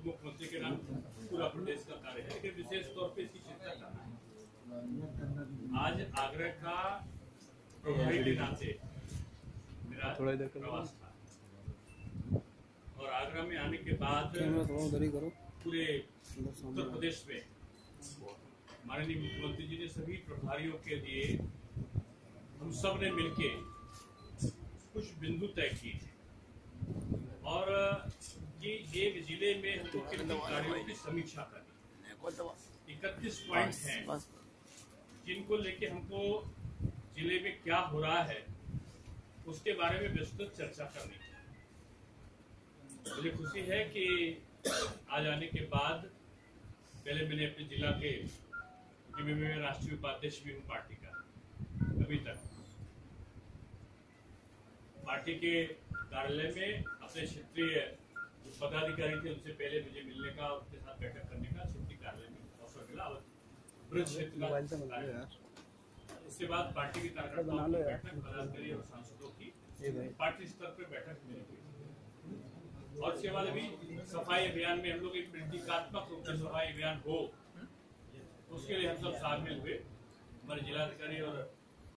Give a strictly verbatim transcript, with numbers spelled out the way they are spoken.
मुख्यमंत्री के नाम पूरा प्रदेश का कार्य है, लेकिन विशेष तौर पे इसकी चिंता करना है। आज आगरा का प्रभारी के नाते मेरा प्रवास था और आगरा में आने के बाद पूरे उत्तर प्रदेश में माननीय मुख्यमंत्री जी ने सभी प्रभारियों के लिए हम सब ने मिलके कुछ बिंदु तय किए और कि एक जिले में हमको किन कार्यों की समीक्षा करनी। इकतीस पॉइंट हैं जिनको लेके हमको जिले में क्या हो रहा है उसके बारे में विस्तृत चर्चा करनी है। मुझे खुशी है कि आज आने के बाद पहले मैंने अपने जिला के जिम्मे में राष्ट्रीय उपाध्यक्ष भी हूँ पार्टी का, अभी तक पार्टी के कार्यालय में अपने क्षेत्रीय पदाधिकारी थे उनसे पहले मुझे मिलने का, उनके साथ बैठक करने का क्षेत्रीय कार्यालय में अवसर मिला। ब्रज क्षेत्र का उसके बाद पार्टी के कार्यकर्ताओं की बैठक, पदाधिकारी और सांसदों की पार्टी स्तर पर बैठक मिली और उसके बाद अभी सफाई अभियान में हम लोग एक प्रतीकात्मक रूप से सफाई अभियान हो उसके लिए हम सब शामिल हुए। हमारे जिलाधिकारी और